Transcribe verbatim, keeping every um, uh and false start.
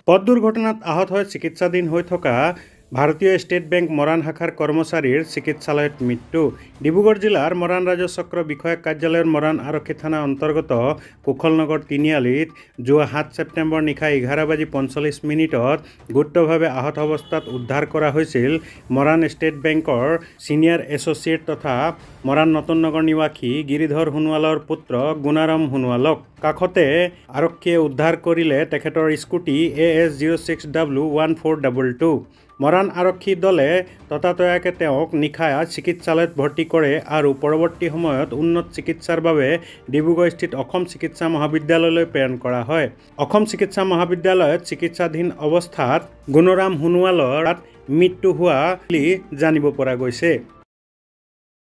পথ দুৰ্ঘটনাত আহত হৈ চিকিৎসাধীন হৈ থকা ভাৰতীয় ষ্টেট বেংক মৰাণ শাখাৰ কৰ্মচাৰীৰ চিকিৎসালয়ত মৃত্যু। ডিব্ৰুগড় জিলাৰ মৰাণ ৰাজহ চক্ৰ বিষয়াক কাৰ্যালয়ৰ মৰাণ আৰক্ষী থানা অন্তৰ্গত কুশলনগৰ তিনিআলিত যোৱা সাত ছেপ্টেম্বৰ নিশা এঘাৰ বাজি পঞ্চল্লিছ মিনিটত গুৰুতৰভাৱে আহত অৱস্থাত উদ্ধাৰ কৰা হৈছিল মৰাণ ষ্টেট বেংকৰ ছিনিয়ৰ এছ'চিয়েট তথা মৰাণ নতুন নগৰ নিবাসী গিৰিধৰ সোণোৱালৰ পুত্ৰ গুণাৰাম সোণোৱালক। কাষতে আৰক্ষীয়ে উদ্ধাৰ কৰিলে তেখেতৰ scooty A S zero' six W one four double two. Moran আৰক্ষী দলে ততাতৈয়াকে তেওঁক নিশা চিকিৎসালয়ত ভৰ্তি কৰে আৰু পৰৱৰ্তী সময়ত উন্নত চিকিৎসাৰ বাবে ডিব্ৰুগড়স্থিত অসম চিকিৎসা মহাবিদ্যালয়লৈ প্ৰেৰণ কৰা হয়। অসম চিকিৎসা মহাবিদ্যালয়ত চিকিৎসাধীন অৱস্থাত গুণৰাম সোণোৱালৰ মৃত্যু হোৱা বুলি জানিব পৰা গৈছে।